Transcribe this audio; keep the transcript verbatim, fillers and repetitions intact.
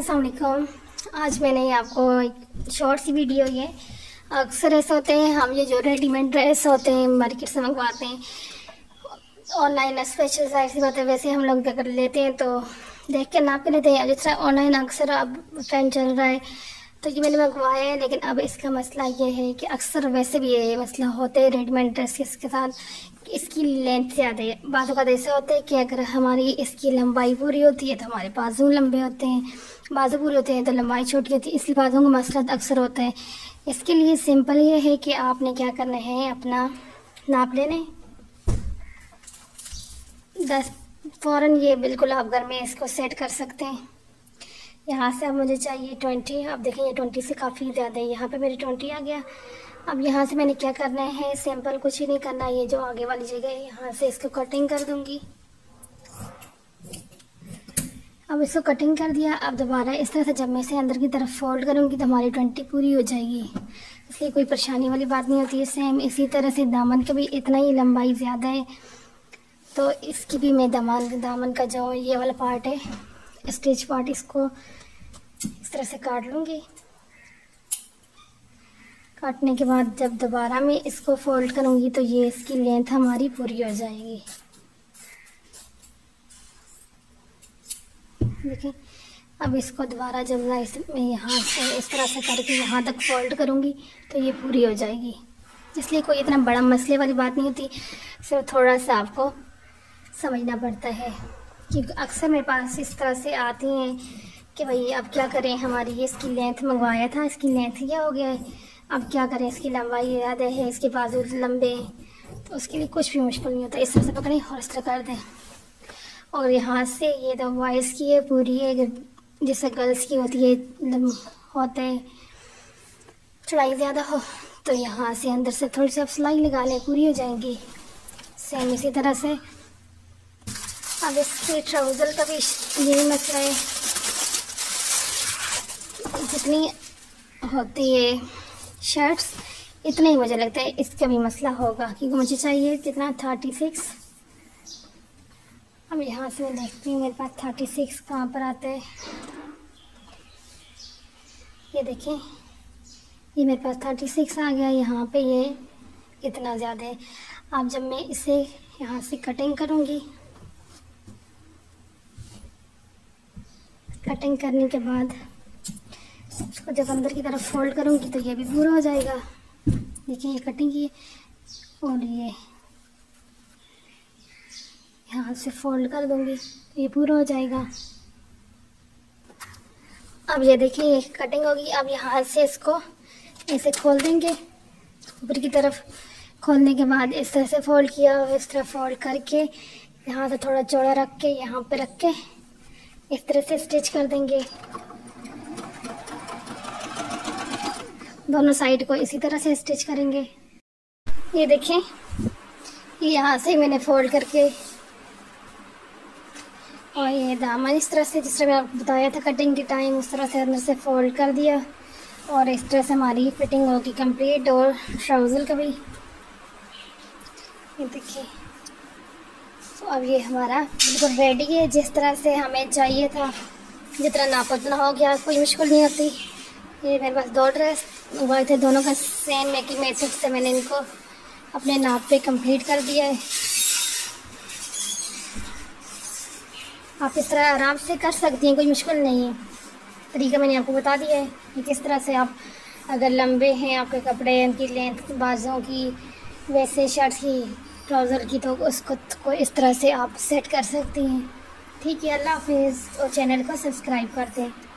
अस्सलाम वालेकुम। आज मैंने आपको एक शॉर्ट सी वीडियो ये अक्सर ऐसे होते हैं, हम ये जो रेडीमेड ड्रेस होते हैं मार्केट से मंगवाते हैं ऑनलाइन, स्पेशल साइज की बात है, वैसे हम लोग अगर लेते हैं तो देख के नाप के लेते हैं। जिस तरह ऑनलाइन अक्सर अब ट्रेंड चल रहा है तो ये मैंने मंगवाया है, लेकिन अब इसका मसला ये है कि अक्सर वैसे भी ये मसला होता है रेडीमेड ड्रेस के साथ, इसकी लेंथ ज़्यादा है। बातों का ऐसा होता है कि अगर हमारी इसकी लंबाई पूरी होती है तो हमारे बाजू लंबे होते हैं, बाजू पूरे होते हैं तो लंबाई छोटी होती है, इसलिए बाजू का मसला अक्सर होता है। इसके लिए सिंपल ये है कि आपने क्या करना है, अपना नाप लेने दस फ़ौरन ये बिल्कुल आप घर में इसको सेट कर सकते हैं। यहाँ से अब मुझे चाहिए ट्वेंटी। अब देखें ये ट्वेंटी से काफ़ी ज़्यादा है, यहाँ पे मेरी ट्वेंटी आ गया। अब यहाँ से मैंने क्या करना है, सिंपल कुछ ही नहीं करना, ये जो आगे वाली जगह है यहाँ से इसको कटिंग कर दूँगी। अब इसको कटिंग कर दिया। अब दोबारा इस तरह से जब मैं इसे अंदर की तरफ फोल्ड करूँगी तो हमारी ट्वेंटी पूरी हो जाएगी, इसलिए कोई परेशानी वाली बात नहीं होती है। सेम इसी तरह से दामन का भी इतना ही लंबाई ज़्यादा है तो इसकी भी मैं दामन दामन का जो ये वाला पार्ट है, स्टिच पार्ट, इसको इस तरह से काट लूँगी। काटने के बाद जब दोबारा मैं इसको फोल्ड करूँगी तो ये इसकी लेंथ हमारी पूरी हो जाएगी। देखिए अब इसको दोबारा जब मैं इसमें यहाँ से इस तरह से करके यहाँ तक फोल्ड करूँगी तो ये पूरी हो जाएगी, इसलिए कोई इतना बड़ा मसले वाली बात नहीं होती। सिर्फ थोड़ा सा आपको समझना पड़ता है क्योंकि अक्सर मेरे पास इस तरह से आती हैं कि भाई अब क्या करें, हमारी ये इसकी लेंथ मंगवाया था, इसकी लेंथ क्या हो गया है, अब क्या करें, इसकी लंबाई ज़्यादा है, इसके बाजू लंबे हैं, तो उसके लिए कुछ भी मुश्किल नहीं होता। इस तरह से पकड़ें और इस तरह कर दें। और यहाँ से ये तो बॉयज़ की है पूरी है, जैसे गर्ल्स की होती है, होता है चौड़ाई ज़्यादा हो तो यहाँ से अंदर से थोड़ी सी आप सिलाई लगा लें, पूरी हो जाएंगी। सेम इसी तरह से अब इसके ट्राउज़र का भी यही मसला है, जितनी होती है शर्ट्स इतना ही मुझे लगता है इसका भी मसला होगा, क्योंकि मुझे चाहिए कितना थर्टी सिक्स। अब यहाँ से मैं देखती हूँ मेरे पास थर्टी सिक्स कहाँ पर आता है। ये देखें ये मेरे पास थर्टी सिक्स आ गया, यहाँ पे ये इतना ज़्यादा है। अब जब मैं इसे यहाँ से कटिंग करूँगी, कटिंग करने के बाद इसको जब अंदर की तरफ फोल्ड करूँगी तो ये भी पूरा हो जाएगा। देखिए ये कटिंग की और ये यहाँ से फोल्ड कर दूँगी तो ये पूरा हो जाएगा। अब ये देखिए ये कटिंग होगी। अब यहाँ से इसको ऐसे खोल देंगे, ऊपर की तरफ खोलने के बाद इस तरह से फोल्ड किया और इस तरह फोल्ड करके यहाँ से थोड़ा चौड़ा रख के यहाँ पे रख के इस तरह से स्टिच कर देंगे। दोनों साइड को इसी तरह से स्टिच करेंगे। ये देखें ये यहाँ से मैंने फोल्ड करके और ये दामन इस तरह से, जिस तरह मैं आपको बताया था कटिंग के टाइम, उस तरह से अंदर से फोल्ड कर दिया और इस तरह से हमारी फिटिंग होगी कंप्लीट। और ट्राउज़र का भी ये देखिए। तो अब ये हमारा बिल्कुल रेडी है, जिस तरह से हमें चाहिए था, जितना नाप उतना हो गया, कोई मुश्किल नहीं होती। ये मेरे पास दो ड्रेस मंगवाए थे, दोनों का सेम मेकिंग मेथड से मैंने इनको अपने नाप पे कंप्लीट कर दिया है। आप इस तरह आराम से कर सकती हैं, कोई मुश्किल नहीं है। तरीका मैंने आपको बता दिया है कि किस तरह से आप अगर लंबे हैं आपके कपड़े, उनकी लेंथ बाजों की, वैसे शर्ट की, ट्राउज़र की, तो उसको को इस तरह से आप सेट कर सकती हैं। ठीक है, अल्लाह हाफिज़। और चैनल को सब्सक्राइब कर दें।